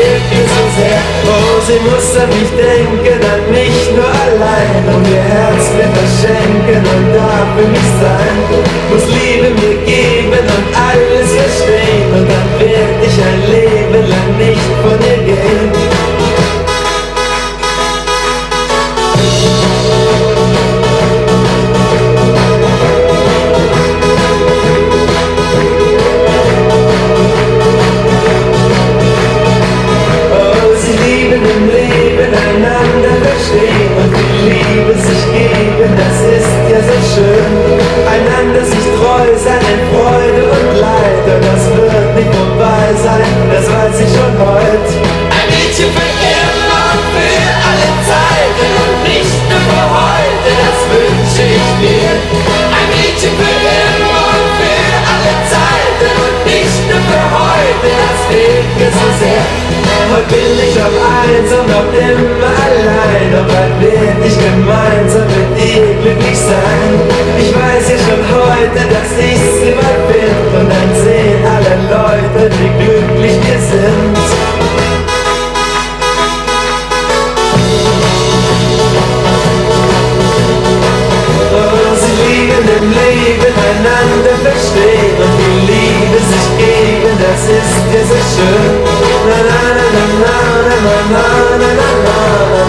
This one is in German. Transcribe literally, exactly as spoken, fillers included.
fehlt mir so sehr. Oh, sie muss an mich denken, an mich nur allein, und ihr Herz mir verschenken und da für mich sein. Muss Liebe mir geben und alles verstehen, und dann werd ich ein Leben lang nicht von ihr gehen. Einander sich treu sein in Freude und Leid, und das wird nicht vorbei sein, das weiß ich schon heute. Ein Mädchen für immer und für alle Zeiten und nicht nur für heute, das wünsche ich mir. Ein Mädchen für immer und für alle Zeiten und nicht nur für heute, das fehlt mir so sehr. Heute bin ich noch einsam, noch immer allein, doch bald werd ich gemeinsam mit dir glücklich sein. Ich weiß ja schon heute, dass ich's immer bin, und dann sehen alle Leute, wie glücklich wir sind. Oh, sie lieben im Leben, einander verstehen und die Liebe sich geben, das ist ja so schön. Na na na na na na na na na na.